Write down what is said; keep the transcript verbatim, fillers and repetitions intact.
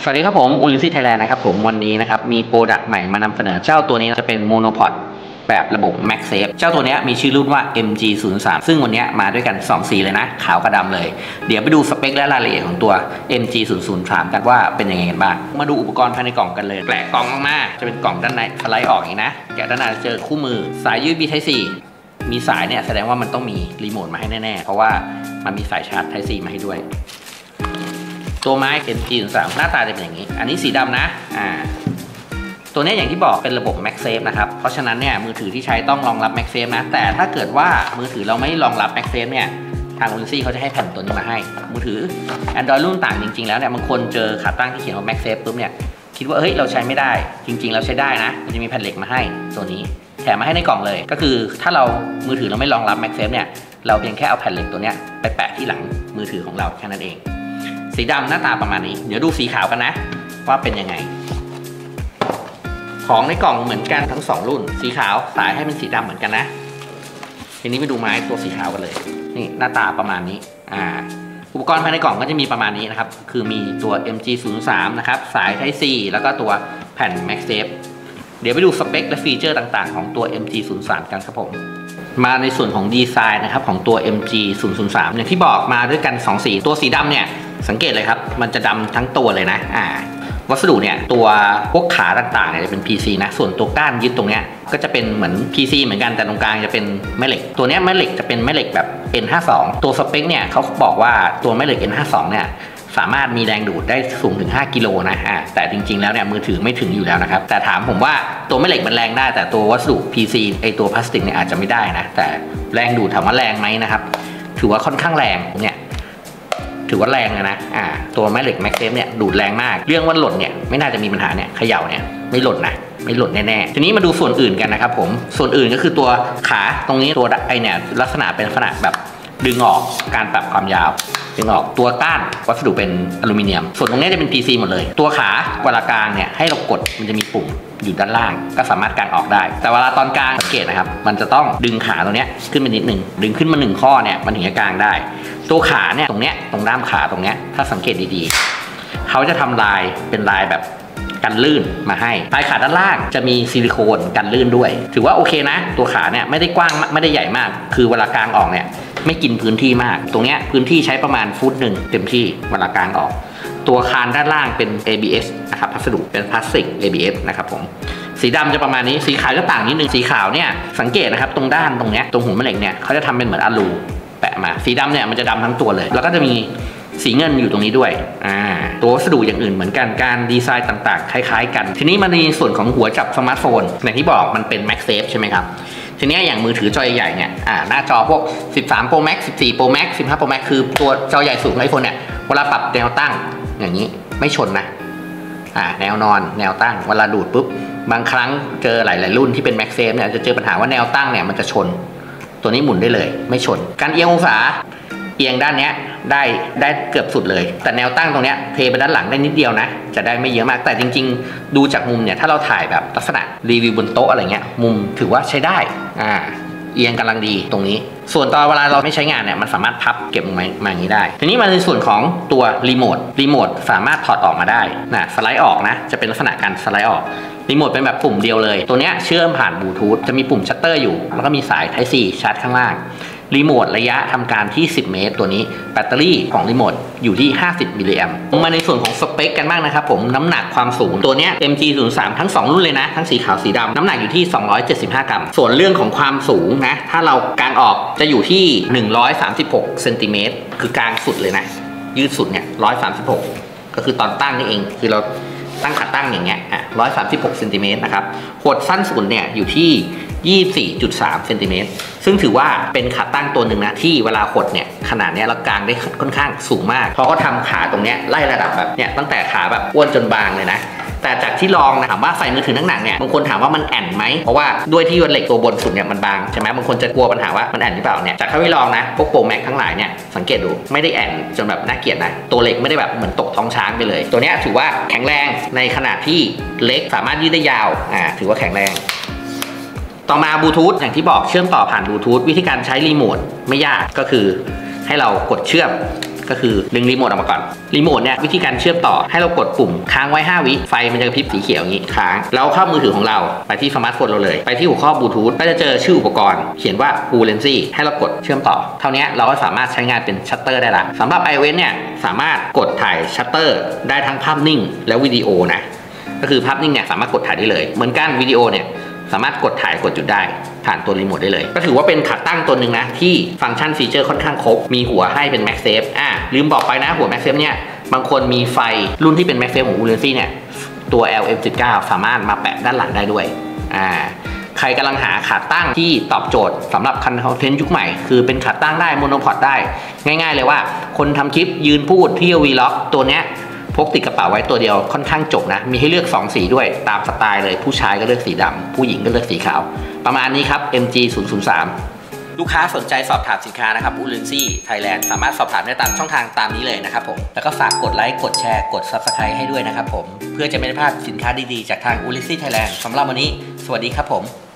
สวัสดีครับผมอุลิซี่ไทยแลนด์นะครับผมวันนี้นะครับมีโปรดักต์ใหม่มานำเสนอเจ้าตัวนี้จะเป็นโมโนพอดแบบระบบ MagSafe เจ้าตัวนี้มีชื่อรุ่นว่า เอ็ม จี ศูนย์ สาม ซึ่งวันนี้มาด้วยกันสองสีเลยนะขาวกับดำเลยเดี๋ยวไปดูสเปคและรายละเอียดของตัว เอ็ม จี ศูนย์ ศูนย์ สาม กันว่าเป็นยังไงกันบ้างมาดูอุปกรณ์ภายในกล่องกันเลยแปลกกล่องมากๆจะเป็นกล่องด้านในสไลด์ออกอย่างนี้นะแกะด้านในเจอคู่มือสาย ยู เอส บี Type ซี มีสายเนี่ยแสดงว่ามันต้องมีรีโมทมาให้แน่ๆเพราะว่ามันมีสายชาร์จ Type ซี มาให้ด้วยตัวไม้ เอ็ม จี ศูนย์ สาม หน้าตาจะเป็นอย่างนี้อันนี้สีดำนะอ่าตัวนี้อย่างที่บอกเป็นระบบ MagSafe นะครับเพราะฉะนั้นเนี่ยมือถือที่ใช้ต้องรองรับ MagSafe นะแต่ถ้าเกิดว่ามือถือเราไม่รองรับ MagSafe เนี่ยทาง Unisy เขาจะให้แผ่นตัวนี้มาให้มือถือ Android รุ่นต่างจริงๆแล้วเนี่ยบางคนเจอขาตั้งที่เขียนว่า MagSafe ปุ๊บเนี่ยคิดว่าเฮ้ยเราใช้ไม่ได้จริงๆเราใช้ได้นะมันจะมีแผ่นเหล็กมาให้ตัวนี้แถมมาให้ในกล่องเลยก็คือถ้าเรามือถือเราไม่รองรับ MagSafe เนี่ยเราเพียงแค่เอาแผ่นเหล็กตัวเนี้ยไปแปะที่หลังมือถือของเราแค่นั้นเองสีดำหน้าตาประมาณนี้เดี๋ยวดูสีขาวกันนะว่าเป็นยังไงของในกล่องเหมือนกันทั้งสองรุ่นสีขาวสายให้เป็นสีดำเหมือนกันนะทีนี้ไปดูไม้ตัวสีขาวกันเลยนี่หน้าตาประมาณนี้อ่าอุปกรณ์ภายในกล่องก็จะมีประมาณนี้นะครับคือมีตัว เอ็ม จี ศูนย์ สาม นะครับสาย Type C แล้วก็ตัวแผ่น MagSafe เดี๋ยวไปดูสเปคและฟีเจอร์ต่างๆของตัว เอ็ม จี ศูนย์ สาม กันครับผมมาในส่วนของดีไซน์นะครับของตัว เอ็ม จี ศูนย์ ศูนย์ สาม อย่างที่บอกมาด้วยกันสองสีตัวสีดำเนี่ยสังเกตเลยครับมันจะดำทั้งตัวเลยนะอ่าวัสดุเนี่ยตัวพวกขาต่างๆเนี่ยจะเป็น พี ซี นะส่วนตัวก้านยึดตรงเนี้ยก็จะเป็นเหมือน พี ซี เหมือนกันแต่ตรงกลางจะเป็นแม่เหล็กตัวเนี้ยแม่เหล็กจะเป็นแม่เหล็กแบบ เอ็น ห้าสิบสอง ตัวสเปคเนี่ยเขาบอกว่าตัวแม่เหล็ก เอ็น ห้าสิบสอง เนี่ยสามารถมีแรงดูดได้สูงถึงห้ากิโลนะอ่าแต่จริงๆแล้วเนี่ยมือถือไม่ถึงอยู่แล้วนะครับแต่ถามผมว่าตัวแม่เหล็กมันแรงได้แต่ตัววัสดุ พี ซี ไอตัวพลาสติกเนี่ยอาจจะไม่ได้นะแต่แรงดูดถามว่าแรงไหมนะครับถือว่าค่อนข้างแรงเนี่ยถือว่าแรงนะอ่าตัวแม่เหล็ก MagSafe เนี่ยดูดแรงมากเรื่องว่าหล่นเนี่ยไม่น่าจะมีปัญหาเนี่ยเขย่าเนี่ยไม่หล่นนะไม่หล่นแน่ๆทีนี้มาดูส่วนอื่นกันนะครับผมส่วนอื่นก็คือตัวขาตรงนี้ตัวไอเนี่ยลักษณะเป็นลักษณะแบบดึงออกการปรับความยาวดึงออกตัวก้านวัสดุเป็นอลูมิเนียมส่วนตรงนี้จะเป็น พี ซี หมดเลยตัวขาเวลากลางเนี่ยให้เรากดมันจะมีปุ่มอยู่ด้านล่างก็สามารถกางออกได้แต่เวลาตอนกลางสังเกตนะครับมันจะต้องดึงขาตรงนี้ขึ้นมานิดนึงดึงขึ้นมาหนึ่งข้อเนี่ยมันถึงจะกางได้ตัวขาเนี่ยตรงเนี้ยตรงด้ามขาตรงเนี้ยถ้าสังเกตดีๆเขาจะทำลายเป็นลายแบบกันลื่นมาให้ปลายขาด้านล่างจะมีซิลิโคนกันลื่นด้วยถือว่าโอเคนะตัวขาเนี่ยไม่ได้กว้างไม่ได้ใหญ่มากคือเวลากางออกเนี่ยไม่กินพื้นที่มากตรงเนี้ยพื้นที่ใช้ประมาณฟุตหนึ่งเต็มที่เวลากางออกตัวคานด้านล่างเป็น เอ บี เอส นะครับพัสดุเป็นพลาสติก เอ บี เอส นะครับผมสีดำจะประมาณนี้สีขาวจะต่างนิดนึงสีขาวเนี่ยสังเกตนะครับตรงด้านตรงเนี้ยตรงหัวแม่เหล็กเนี่ยเขาจะทำเป็นเหมือนอะลูแปะมาสีดำเนี่ยมันจะดำทั้งตัวเลยแล้วก็จะมีสีเงินอยู่ตรงนี้ด้วยอ่าตัววัสดุอย่างอื่นเหมือนกันการดีไซน์ต่างๆคล้ายๆกันทีนี้มาในส่วนของหัวจับสมาร์ทโฟนอย่างที่บอกมันเป็น MagSafe ใช่ไหมครับทีนี้อย่างมือถือจอใหญ่เนี่ยอ่าหน้าจอพวกสิบสาม Pro Max สิบสี่ Pro Max สิบห้า Pro Max คือตัวจอใหญ่สูงไอโฟนเนี่ยเวลาปรับแนวตั้งอย่างนี้ไม่ชนนะอ่าแนวนอนแนวตั้งเวลาดูดปุ๊บบางครั้งเจอหลายๆรุ่นที่เป็น MagSafe เนี่ยจะเจอปัญหาว่าแนวตั้งเนี่ยมันจะชนตัวนี้หมุนได้เลยไม่ชนการเอียงองศาเอียงด้านนี้ได้ได้เกือบสุดเลยแต่แนวตั้งตรงนี้เทไปด้านหลังได้นิดเดียวนะจะได้ไม่เยอะมากแต่จริงๆดูจากมุมเนี่ยถ้าเราถ่ายแบบลักษณะรีวิวบนโต๊ะอะไรเงี้ยมุมถือว่าใช้ได้อ่าเอียงกำลังดีตรงนี้ส่วนตอนเวลาเราไม่ใช้งานเนี่ยมันสามารถพับเก็บมามาอย่างนี้ได้ทีนี้มาในส่วนของตัวรีโมทรีโมทสามารถถอดออกมาได้นะสไลด์ออกนะจะเป็นลักษณะการสไลด์ออกรีโมทเป็นแบบปุ่มเดียวเลยตัวนี้เชื่อมผ่านบลูทูธจะมีปุ่มชัตเตอร์อยู่แล้วก็มีสาย Type C ชาร์จข้างล่างรีโมทระยะทำการที่สิบเมตรตัวนี้แบตเตอรี่ของรีโมทอยู่ที่ห้าสิบมิลลิแอมป์มาในส่วนของสเปคกันบ้างนะครับผมน้ำหนักความสูงตัวนี้ เอ็ม จี ศูนย์ สาม ทั้งสองรุ่นเลยนะทั้งสีขาวสีดำน้ำหนักอยู่ที่สองร้อยเจ็ดสิบห้ากรัมส่วนเรื่องของความสูงนะถ้าเรากางออกจะอยู่ที่หนึ่งร้อยสามสิบหกเซนติเมตรคือกางสุดเลยนะยืดสุดเนี่ยหนึ่งร้อยสามสิบหกก็คือตอนตั้งนี่เองคือเราตั้งขาตั้งอย่างเงี้ยอ่ะหนึ่งร้อยสามสิบหกเซนติเมตรนะครับหดสั้นสุดเนี่ยอยู่ที่ยี่สิบสี่จุดสามเซนติเมตรซึ่งถือว่าเป็นขาตั้งตัวหนึ่งนะที่เวลาหดเนี่ยขนาดนี้เรากางได้ค่อนข้างสูงมากเพราะเขาทำขาตรงเนี้ยไล่ระดับแบบเนี่ยตั้งแต่ขาแบบอ้วนจนบางเลยนะแต่จากที่ลองนะถามว่าใส่มือถือหนักๆเนี่ยบางคนถามว่ามันแอนไหมเพราะว่าด้วยที่เหล็กตัวบนสุดเนี่ยมันบางใช่ไหมบางคนจะกลัวปัญหาว่ามันแอนหรือเปล่าเนี่ยจากที่ลองนะพวกโปรแม็กทั้งหลายเนี่ยสังเกตดูไม่ได้แอนจนแบบน่าเกลียดนะตัวเหล็กไม่ได้แบบเหมือนตกท้องช้างไปเลยตัวเนี้ยถือว่าแข็งแรงในขนาดที่เล็กสามารถยืดได้ยาวอ่าถือว่าแข็งแรงต่อมาบลูทูธอย่างที่บอกเชื่อมต่อผ่านบลูทูธวิธีการใช้รีโมทไม่ยากก็คือให้เรากดเชื่อมก็คือดึงรีโมทออกมาก่อนรีโมทเนี่ยวิธีการเชื่อมต่อให้เรากดปุ่มค้างไว้ห้าวิไฟมันจะกระพริบสีเขียวอย่างนี้ค้างแล้วเข้ามือถือของเราไปที่สมาร์ทโฟนเราเลยไปที่หัวข้อบลูทูธก็จะเจอชื่ออุปกรณ์เขียนว่า อูเลนซี่ ให้เรากดเชื่อมต่อเท่านี้เราก็สามารถใช้งานเป็นชัตเตอร์ได้ละสำหรับ iOS เนี่ยสามารถกดถ่ายชัตเตอร์ได้ทั้งภาพนิ่งและวิดีโอนะก็คือภาพนิ่งเนี่ยสามารถกดถ่ายได้เลยเหมือนกันวิดีโอเนี่ยสามารถกดถ่ายกดจุดได้ผ่านตัวรีโมทได้เลยก็ถือว่าเป็นขาตั้งตัวหนึ่งนะที่ฟังก์ชันฟีเจอร์ค่อนข้างครบมีหัวให้เป็น MagSafe อ่ะลืมบอกไปนะหัว MagSafe เนี่ยบางคนมีไฟรุ่นที่เป็น MagSafe ของ อูเลนซี่ เนี่ยตัว แอล เอ็ม สิบเก้า สามารถมาแปะด้านหลังได้ด้วยอ่าใครกำลังหาขาตั้งที่ตอบโจทย์สำหรับคอนเทนต์ยุคใหม่คือเป็นขาตั้งได้โมโนพอดได้ง่ายๆเลยว่าคนทำคลิปยืนพูดที่วีล็อกตัวเนี้ยพกติดกระเป๋าไว้ตัวเดียวค่อนข้างจบนะมีให้เลือกสองสีด้วยตามสไตล์เลยผู้ชายก็เลือกสีดำผู้หญิงก็เลือกสีขาวประมาณนี้ครับ เอ็ม จี ศูนย์ ศูนย์ สาม ลูกค้าสนใจสอบถามสินค้านะครับ อูเลนซี่ Thailand สามารถสอบถามได้ตามช่องทางตามนี้เลยนะครับผมแล้วก็ฝากกดไลค์กดแชร์กด ซับสไครบ์ ให้ด้วยนะครับผมเพื่อจะไม่ได้พลาดสินค้าดีๆจากทาง อูเลนซี่ Thailand สำหรับวันนี้สวัสดีครับผม